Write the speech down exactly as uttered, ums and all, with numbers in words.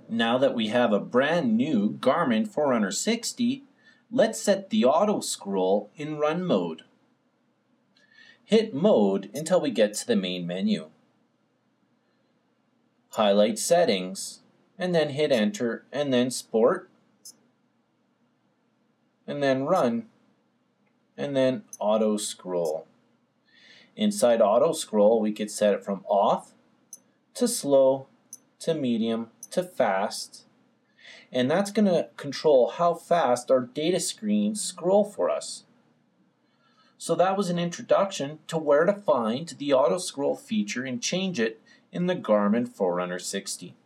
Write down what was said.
Now that we have a brand new Garmin Forerunner sixty, let's set the auto scroll in run mode. Hit mode until we get to the main menu. Highlight settings and then hit enter and then sport and then run and then auto scroll. Inside auto scroll we could set it from off to slow to medium to fast, and that's going to control how fast our data screens scroll for us. So that was an introduction to where to find the auto scroll feature and change it in the Garmin Forerunner sixty.